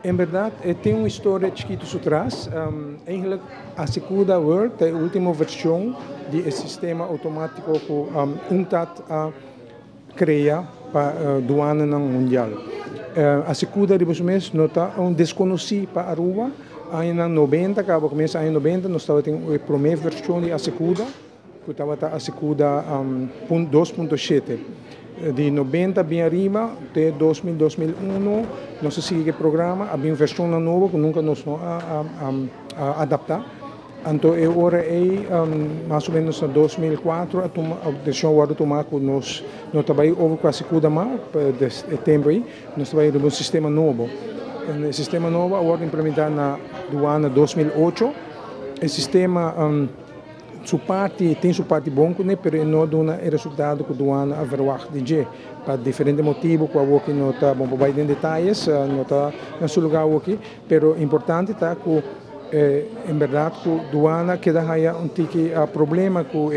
Em verdade, tem uma história chiquita atrás. Eigenlijk, a segunda Word, a última versão do sistema automático que UNCTAD cria para a aduana mundial. A segunda mês nota desconhecido para a rua. Em 90, acaba começa em 90, nós estava tendo a primeira versão da segunda, que estava a segunda 2.7. De 90 bem arriba, até 2000, 2001, nós seguimos o programa, havia uma versão nova que nunca nos adaptar. Então, agora mais ou menos em 2004, a decisão foi tomar que nós trabalhamos com a segunda de setembro, nós trabalhamos com um sistema novo. O sistema novo foi implementado na aduana 2008. O sistema tem sua parte boa, mas não dá o resultado que a aduana avaliou de para diferentes motivos, que a não está bom para em detalhes, não está no seu lugar aqui, mas o importante é que em verdade que a aduana queda problema com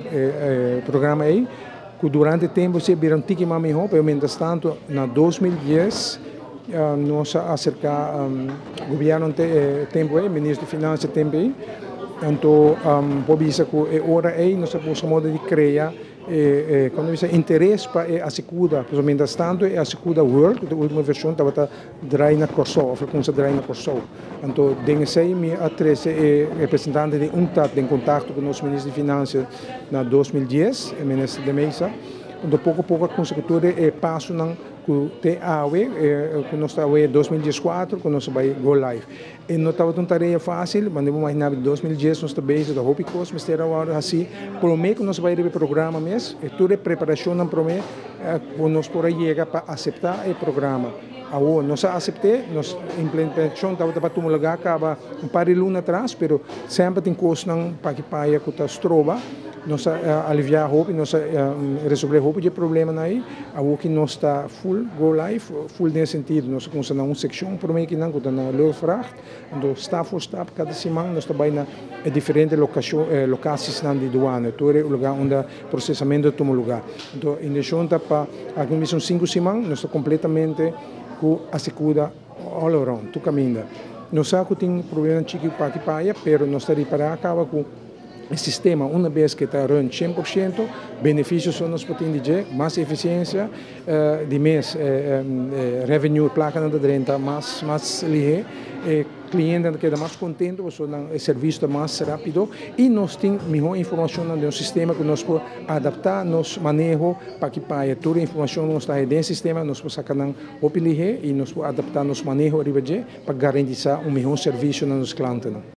o programa aí, que durante o tempo se vira mais melhor, mas mientras tanto, na 2010 nós acercamos o governo tempo aí, ministro de Finanças tempo aí. Então, por isso que agora nós temos de criar quando você interesse para a segunda, mientras tanto a segunda Word, a última versão estava draaien na Corso, a frequência draaien na Corso. Então, dengue me atrese representante de UNCTAD em contato com o nosso ministro de Finanças na 2010, o ministro de Mesa. Então, pouco a pouco a consecutora passo que que nós estamos em 2014, que nós vamos go live. E não estava uma tarefa fácil, mas não imaginava em 2010 nós estamos da Hopi Coast, mas era agora assim, por meio que nós vamos ir programa mesmo, e toda a preparação não promete, que nós por aí chega para aceitar o programa. Nós aceitamos, a implementação estava para tomar lugar, acaba par de anos atrás, mas sempre tem coisa para que paia que está trova. Nós aliviar a roupa, nós resolver roupa de problema aí, a que nós está full go live, full nesse sentido, nós começamos uma seção por meio que não está na Luftfracht, então staff por staff cada semana nós trabalhamos em diferentes locações na aduana, todo o lugar onde o processamento toma lugar. Então, em addição para a comissão 5 semanas, nós estamos completamente com a segunda all around, tu caminha. Nós sabemos que tem problema chique para que paia, mas nós estamos para acaba com o sistema, uma vez que está running 100%, benefícios são nos potentes de mais eficiência, de mais revenue, placa na renta mais ligeira, cliente queda mais contente, o serviço mais rápido e nós temos melhor informação no sistema que nós podemos adaptar nosso manejo para que paie toda a informação que está dentro do sistema, nós podemos sacar o ligeiro e nós podemos adaptar nosso manejo para garantir um melhor serviço nos clientes.